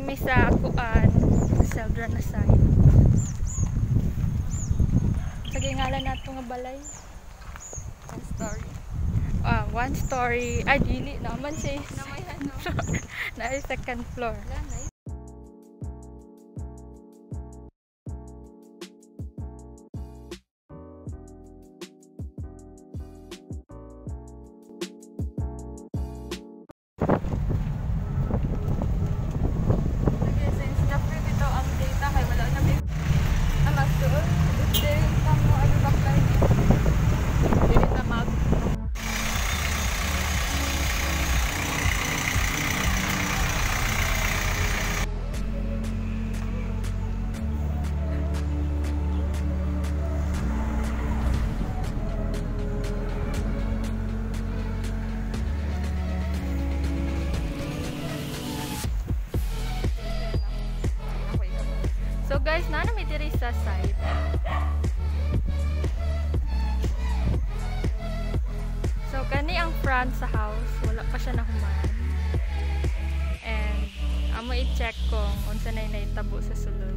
mi sa kuan Celdra na side. Sige ngalan nato nga balay. One story. One story. Ay dili naman siya. Namay ano? Na second floor. Wala na. So guys, na may diri sa side. So kani ang front sa house, wala pa siya nahuman. And amo i-check kung unsa na naitabo sa sulod.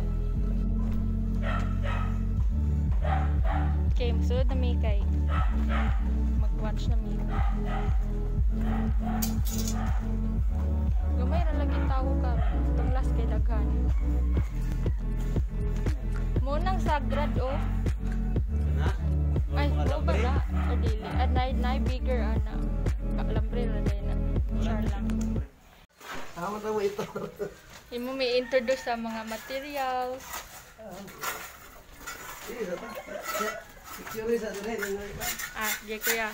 Okay, masulod na may kay mag-watch na may. Gamay na lagi tao ka. Itong last kay daghan. Munang sagrad oh. Ay, mo ba na? Or dili? At na bigger ana. Kalambre na dahil na. Sure lang. Tama na mo ito. Imo may introduce sa mga materials. Di kuya.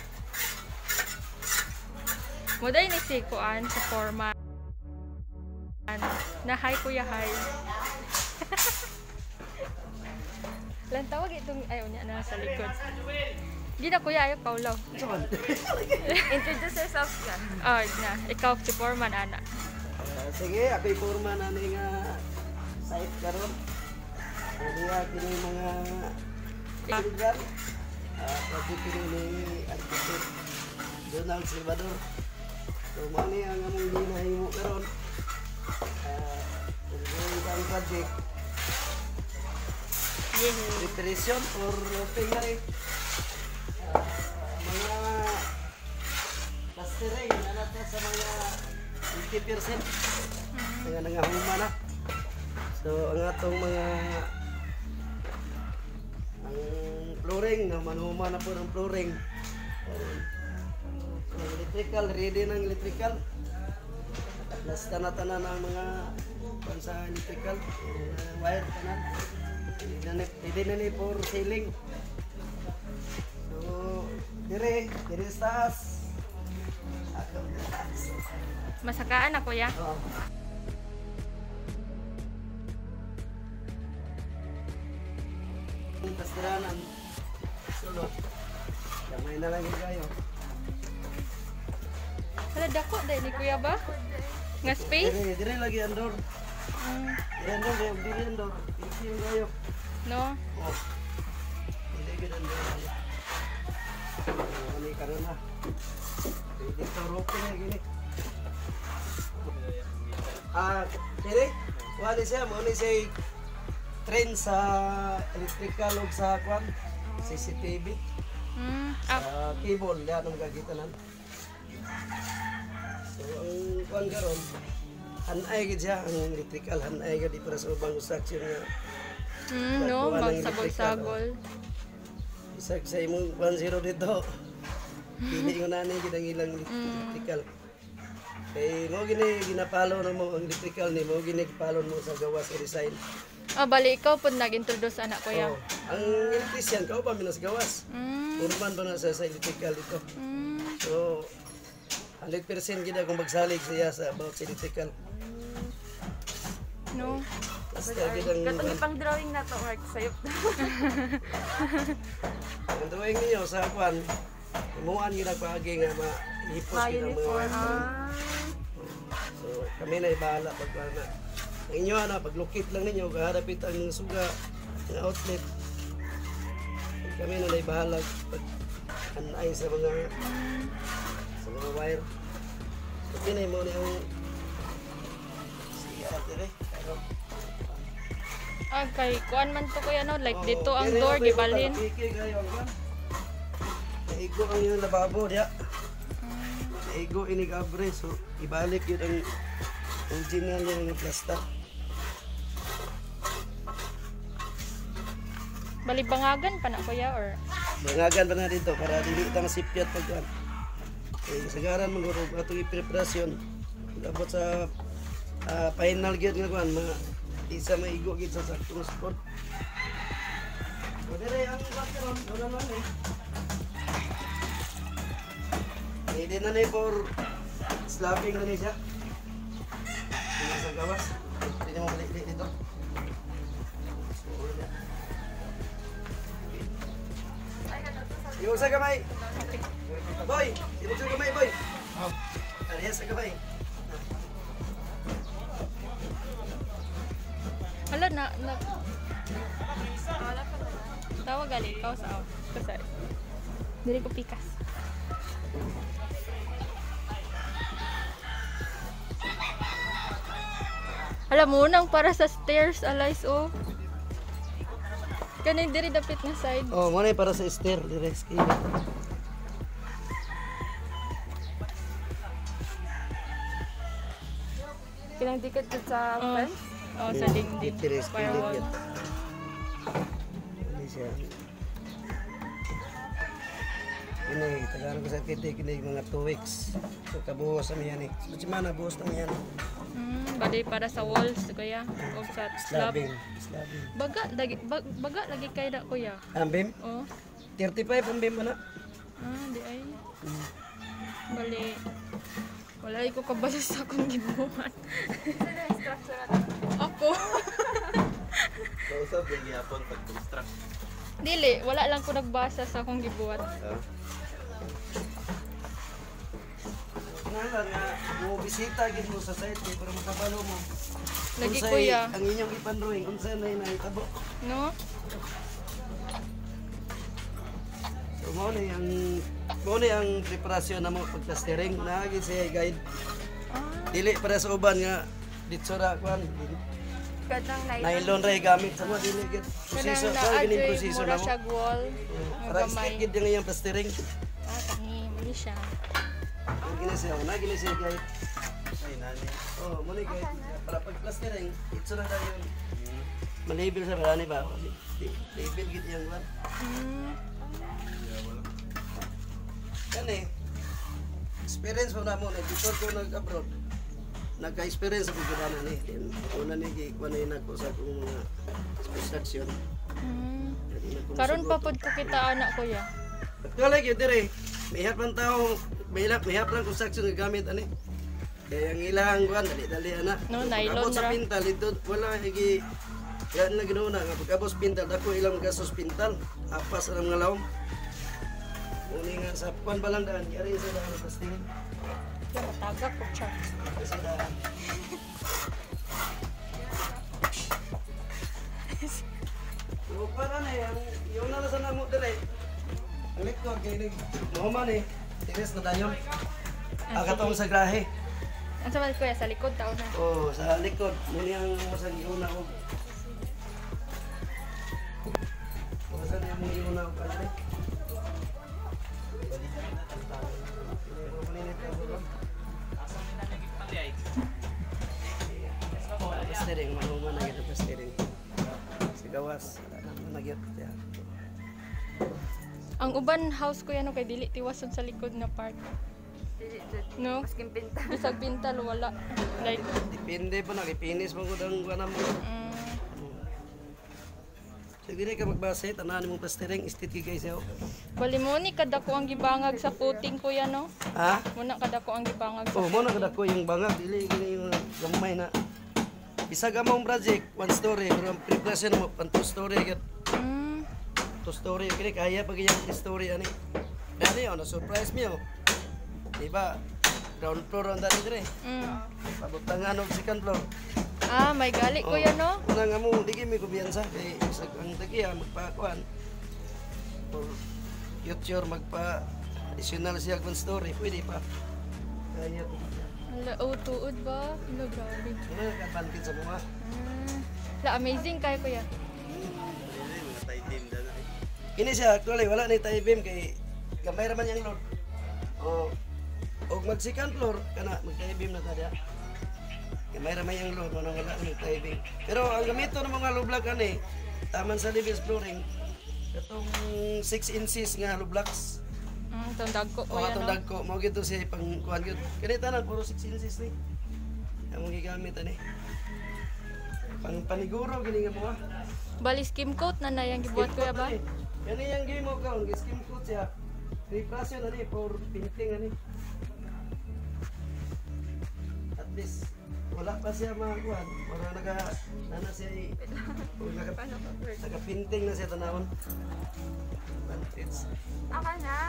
Muday ni si kuan sa forma. Na hi kuya hi. Lang tawag itong ayaw niya na sa likod. Di na kuya ayaw kaulaw. Introduce yourself yan. Oh, na. Ikaw si foreman ana. Sige, ako'y foreman na nga site karon. Ano nga kini mga lugar. Pati kini ni Architect Donald Salvador. So, mani ang among ginahimo karon. Ang project. Preparation for fingering. Mga plastering na natin sa mga 50%. Kaya nangahuma na. So, ang atong mga ang flooring, manhuma na po ng flooring. Electrical, ready ng electrical. Lasta na tanan ang mga pansa electrical, wire tanan. Hindi na ni for ceiling. So, dire sa taas. Masakaan na kuya. Oh. Pastiranan. Sulod. Damay na lang yung kayo. Wala dako dahil ni kuya ba? Nga space? Dire lagi andor. Dire andor, dire andor. Isi yung kayo. No? Oh. Hindi ganun din. Ano ka na? Dito roping na gini. Dire? Wali siya, mo ni siya trend sa electrical o sa kwan, CCTV. Sa cable, yan ang gagitanan. So, ang kwan karon, hanay gid siya, ang electrical, hanay gid para sa ubang construction nga. No, magsagol-sagol. Isag sa imong 10 dito. Dili ko na gid ang ilang electrical. Kay mo gini ginapalo na mo ang electrical ni mo gini gipalon mo sa gawas o design. Bali ikaw po nag-introduce anak kuya. Oh, ang electrician ka pa minas gawas. Urban ba na sa electrical dito. So 100% gid akong magsalig siya sa about sa electrical. No. Basta gid ang Katong pang drawing na to, Mark, sayop. ang drawing niyo sa kwan. Imuan gid ang paagi nga mahipos gid ang mga. So kami na ibahala pag na. Ang inyo na paglukit lang ninyo gaharapit ang mga suga ng outlet. Kami na ibahala pag anay sa mga wire. So pinay mo na yung lipat dire. Pero Kay kuan man to kuya no, like oo, dito ang kaya door yung may gibalhin. pagkiki kayo ang kan. Naigo ang yung lababo diya. Naigo inig abre so ibalik yun ang original yung plastic. Balibangagan pa na kuya or Bangagan pa na dito para dili ta masipyat pag kan. Sagaran mo guro atong preparasyon. Abot sa final gyud nga kuan isa maigo gid sa saktong spot. Dire ang background wala man eh. Pwede na ni for slapping na ni siya. Hindi sa gawas. Pwede mo balik dito. So, wala. Yung sa kamay. Boy, yung sa kamay, boy. Ariya sa kamay. hala na tawag gali ikaw sa sorry. Dili ko pikas. Alam mo nang para sa stairs alais oh. Kanay diri dapit nga side. Oh, mo na para sa stair dire ski. Pinang ticket ko sa fence. Oh, sa dingding. Dire ski Firewall. dit. Ini siya. Ini tagaan ko sa kiti kini mga 2 weeks. So kabuhos sa yan eh. So mana buhos nang yan. Bali para sa walls kuya o sa slab. Slabbing. Baga lagi kay da kuya. Ambim? Oh. 35 ambim mo na. Di ay. Bali. Wala ko kabasa sa akong gibuhat. Ako. Kausap yung gihapon pag-construct. Dili, wala lang ko nagbasa sa akong gibuhat. Nala nga mo bisita gid mo sa site kay para makabalo mo. Lagi Unsay kuya. ang inyong ipan-drawing unsa na nahitabo. No? So mo ni ang preparasyon na mo pagplastering na gid siya guide. Dili para sa uban nga dito ra kwan. Kadang Nylon ray gamit sa mo dili gid. Proseso Kanang sa gini naa proseso mura na mo. siya wall. Para stick gid yung iyang plastering. Kani, mali siya. Na gini siya guide. Ay nani. Oh, mo ni guide para pagplastering dito na dayon. Malabel sa barani ba? Label gid yung kwan. Kani experience mo na mo before ko nag-abroad nagka-experience ako gana ni una ni kuan na nako sa kong mga construction Karon pa pod ko kita anak kuya. actually gyud dire mihap man tao mihap lang construction nga gamit ani kaya ang ilang kuan dali ana No, nylon sa ra. pintal ito wala higi yan na ginauna nga pagkabos pintal dako ilang gastos pintal apas ang mga lawom. Uni nga sa kuan ba lang daan, yari sa daan ng plastilin. Kaya matagak ko siya. Sa daan. So para na yung nalasan na mo dali. Ang likod kay nig mahuman eh. Tiris na dayon. Agatong sa grahe. Ang sabi kuya sa likod tao na. Oh, sa likod. Muni ang masang iuna ko. Masan yung mga iuna ko pala. Plastering, manuman na gito plastering. Sa gawas, na gito. Ang uban house kuya no kay dili tiwason sa likod na part. No? Masking pinta. Bisag pintal wala. Like Depende pa, nakipinis mo ko ang kuwanam mo. So, hindi ka magbase, tanahan mo plastering, istiti guys yaw. bali mo ni kada ko ang gibangag sa footing kuya no. Ha? Muna kada ko ang gibangag sa Oh, mo na kada ko yung bangag, dili gini yung gamay na. Bisag among project, 1 story, pero ang preparation mo, pan 2 story agad. 2 story, kini kaya pag yung 3 story ani. Dani oh, na-surprise me oh. Di ba? Ground floor ang dati dire. Pabutangan og second floor. May gali kuya no. Una nga mo, di kayo may kumbiyansa kay isag ang tagiya magpakuan. Or future magpa additional siya kung story, pwede pa. Kaya Hala, tuod ba? Hala, grabe. Ano nag-advantage sa mga? La, amazing kayo kuya. Mga Thai team dyan. Kini siya, actually, wala na tayo beam kay gamay raman yung load. O mag second floor, kana mag-tie beam na tayo. Gamay raman yung load, wala na mag-tie beam. Pero ang gamito ng mga low block ani, taman sa living flooring, itong 6 inches nga low blocks. Itong dagko O kuya, atong no? dagko, mao gito siya pang kuhan gyud. Kani tanan puro 6 inches ni. Among gigamit ani. Pang paniguro gini nga mo. Bali, skim coat na yung gibuhat kuya ba? Kani yang game mo kaon, skim coat siya. Repression ani for painting ani. At least wala pa siya makakuan. Para nana siya naka-painting na siya tanawon. Advantage. Aka na.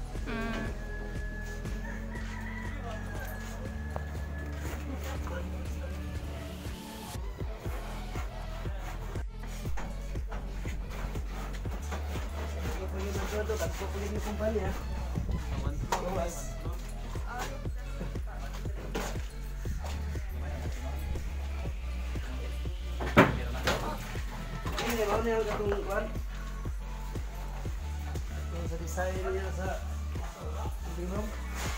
Ako po yung nagdodo, ako po yung kumpanya. Luwas. Ini mau nih ang katong kuan. Yung sa design niya sa living room.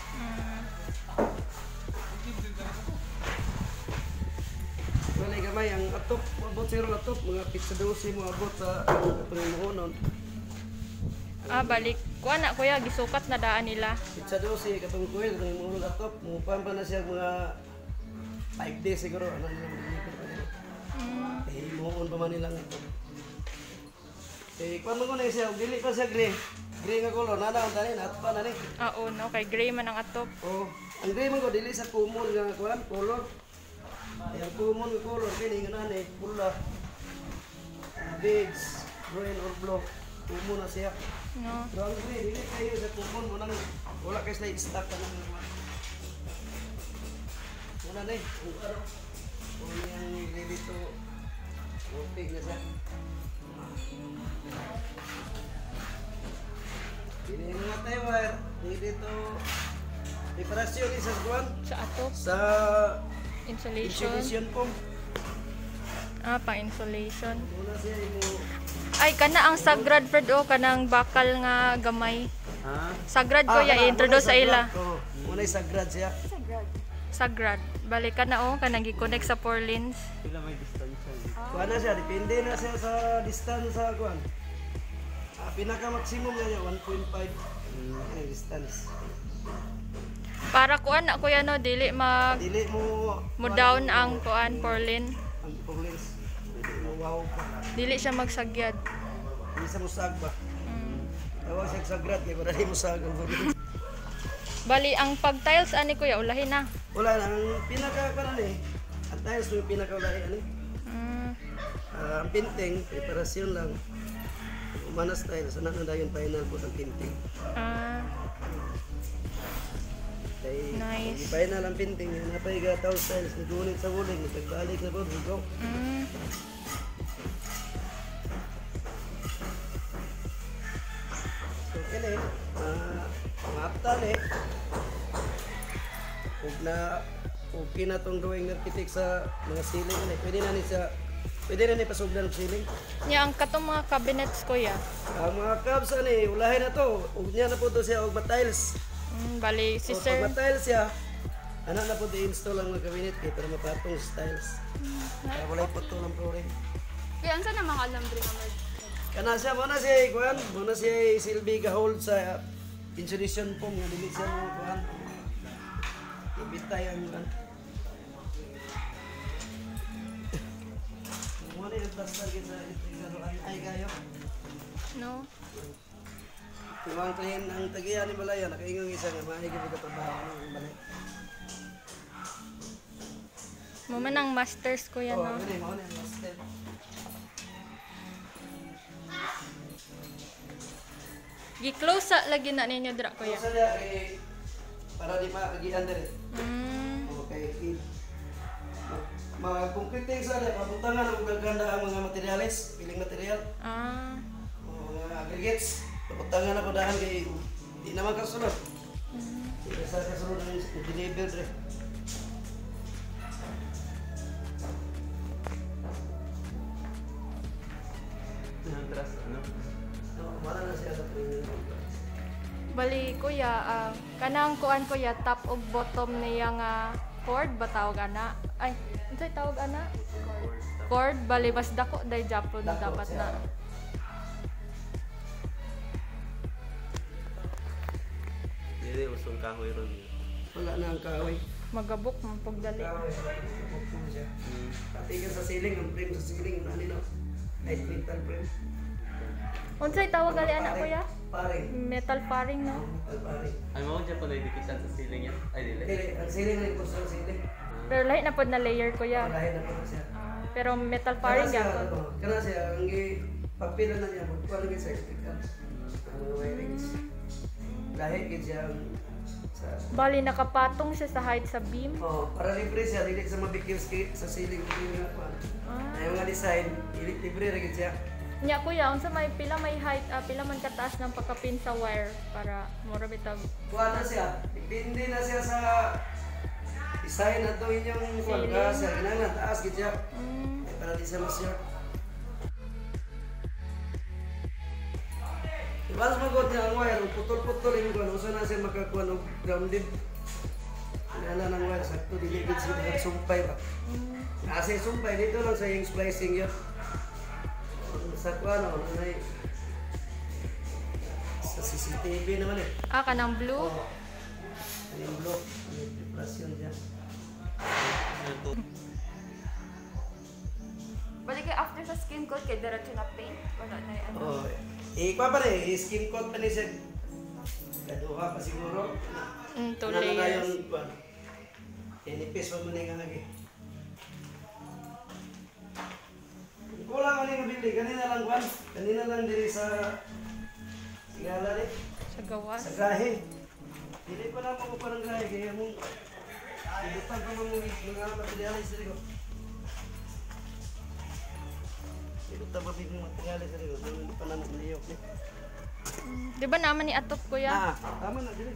Wala gamay ang atop, abot zero atop, mga pizza 12 mo abot sa katong muhonon. Balik. Kuha na kuya, gisukat na daan nila. Pizza 12 katong kuwil, katong muhonon atop, mupan pa na siya mga 5 days siguro. Ano nila mag-deliver pa nila. Eh, muhon pa man nilang ito. Eh, kuwan mo ko na siya, dili pa siya gray. Gray nga color, nana ang tanin, at pa na ni. Oo, no? Kay gray man ang atop. Oh, ang gray man ko, dili sa kumon nga kuwan, color. Ay, ang kumon nga color, kini nga nani, pula. Beige, green or blue. Kumon na siya. No? Pero ang gray, dili kayo sa kumon mo nang wala kayo slide stock ka nang kuwan. Wala na eh, kung ano. Kung yung ready to working na siya. Ini mga Taiwan, dito preparasyon ni sa kuwan Sa atop. sa Insulation. insulation pump. Pang insulation. Muna siya mo. Ay, kana ang sagrad Fred o, kanang bakal nga gamay. Ha? Sagrad ko ya, introduce sa ila. Oh, muna sagrad siya. Sagrad. Balik ka na o, kanang gi-connect sa 4 lanes. Pila may distansya. Kuwan na siya, depende na siya sa distance sa kuwan. Pinaka-maximum na niya, 1.5 ang distance. Para kuan na kuya no, dili Dili mo down ang kuan 4 lane. ang police. Dili mo wow pa. Dili siya magsagyad. Hindi sa musag ba? Tawag siya sagrad, kaya para di musag ang police. Bali ang pag-tiles ani kuya ulahin na. Wala na, ang pinaka-kanan eh. At tiles yung pinaka-ulahi ano eh. Ang painting, preparasyon lang. Umanas tayo, sana na yung final po ng painting. Kay, Nice. final ang painting, yung napay gataw styles, nagunit sa wuling, nagbalik na po, go. So, yun eh, maptan eh. Okay na itong drawing architect sa mga ceiling, eh. Pwede na ni pasugdan ng ceiling. Nya ang katong mga cabinets kuya. Ang mga cabs ani, ulahin na to. Ug niya na po to siya og tiles. Bali si So, sir. pag tiles siya, ana na po i-install ang mga cabinet kay para mapatong sa tiles. Kaya wala po to ng flooring. Kaya saan na mga alambre nga mag... Kana siya mo na siya kuan, mo na siya silbi ka hold sa insulation foam nga dili siya mo kuan. Ibitay ang kuan. Mo na yung plastar sa ay kayo. No. Tumang train ang tagiya ni Balaya, nakaingang isa nga maigi ko trabaho ng balay. Mo man ang masters kuya Oh, no. gani mo na ang step. Gi-close sa lagi na ninyo dira kuya. Sa dia para di maagian dire. Okay, concrete sa dia, pabutangan ang gaganda ang mga materyales, piling material, mga aggregates. Pabutangan ako dahan kay di naman kasunod. Di sa kasunod ang deliver dire. matras, ano? No, wala na siya sa premium mattress. Bali kuya, kanang kuan kuya top ug bottom niya nga cord ba tawag ana? Ay, unsay tawag ana? Cord bali mas dako day japon Dako dapat siya. na. Dili, usong kahoy ron yun. Wala na ang kahoy. Magabok man pag dali. Kahoy, bukong siya. Pati ka sa ceiling, ang frame sa ceiling, ano no? Light metal frame. Unsay tawag gali ana kuya? Paring. Metal paring no? Metal paring. Ay, mo dyan po naidikitan sa ceiling yan? Ay, dili. Dili, ang ceiling na yung sa ceiling. Pero lahi na pod na layer kuya. Lahat na po siya. Pero metal paring Kana siya, gyapon. kana siya, ang papila na niya, magkuha na sa electrical. Ang mga wirings. Dahil gid siya sa Bali nakapatong siya sa height sa beam. para libre siya, dili sa mabikil sa ceiling dili nga pa. Ay mga design, dili libre ra gid siya. Nya kuya, unsa may pila may height, pila man kataas ng pagkapin sa wire para mura bitag. Kuha na siya, depende na siya sa design ato inyong kuha sa kinahanglan taas gid siya. Para di siya ma-short. Ibas magod niya ang wire, putol-putol yung kuha, usa na siya makakuha ng grounded. Ano ng wire, sakto dili gid siya nagsumpay ba. Kasi sumpay dito lang sa yung splicing yun. Sa kuha no, sa CCTV naman eh. Kanang blue. Yung block, may depression dyan. Balik kayo after sa skin coat, kay diretso na paint. Wala na yung ano. Pa pa rin, skin coat pa ni siya. Kaduha pa siguro. 2 Ano na layers. yung kuha. Inipis pa mo na yung hangagi. Kulang ka nga bili, kanina lang kuhan. Kanina lang diri sa Sigala rin. Sa gawas. Sa grahe. Hindi pa na makukuha ng grahe, kaya mong ibutan pa mo mga materialis sa ligo. Ibutan pa mo materialis sa ligo, hindi pa na niliyok ni. Di ba naman ni atop kuya? Tama na, dili.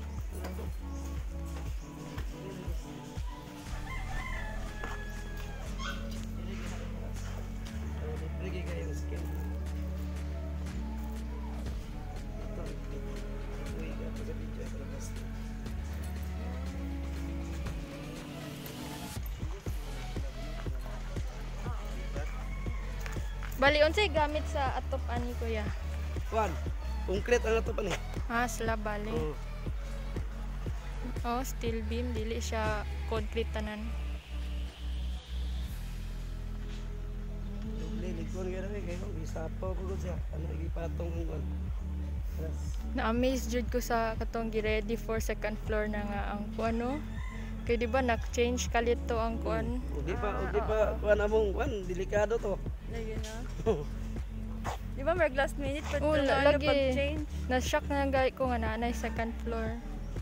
Libre kayo yung skin. Bali unsay gamit sa atop ani kuya? Kuan, concrete ang ato pa ni. Slab bali. Steel beam dili siya concrete tanan. Likod nga rin kayo, isapaw ko siya. Ano, igipatong ang kuan. Yes. Na-amaze jud ko sa katong gi-ready for second floor na nga ang kuano. Kay di ba nak-change kalito ang kuan? Di pa kuan among kuan, delikado to. Lagi na. Di ba mag last minute pa Oo, ito na lagi. pag-change? Na-shock na gay ko nga nanay second floor.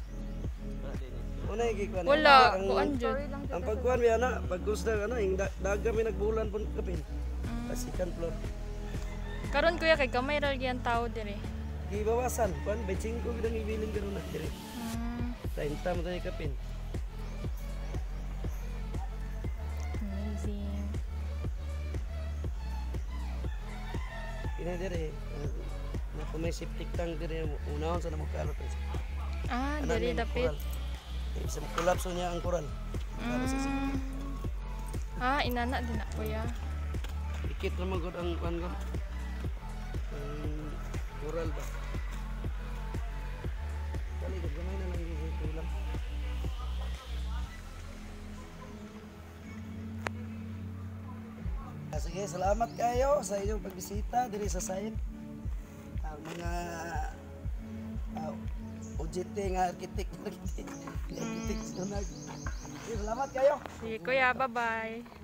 Una igi kuan. Wala, ang kuan jud. Sorry lang. ang pagkuan mi ana, pagkusda ana, yung daga mi nagbulan pun kapin. Sa second floor. Karon kuya kay gamay ra gyud ang tao dire. Di bawasan, kuan 25 gid ang ibilin karon na dire. 30 mo tayo kapin. Amazing. Ina dire. Na po may septic tank dire unahon sa namo kalot. Dire dapit. Isang kolapso niya ang koral. Inana din na kuya. Dikit naman gud ang kuan ko. Koral ba? Dali gud gamay na lang yung lang. Sige, salamat kayo sa inyong pagbisita diri sa Sain. Ang mga OJT nga architect. Salamat kayo. Sige kuya, bye-bye.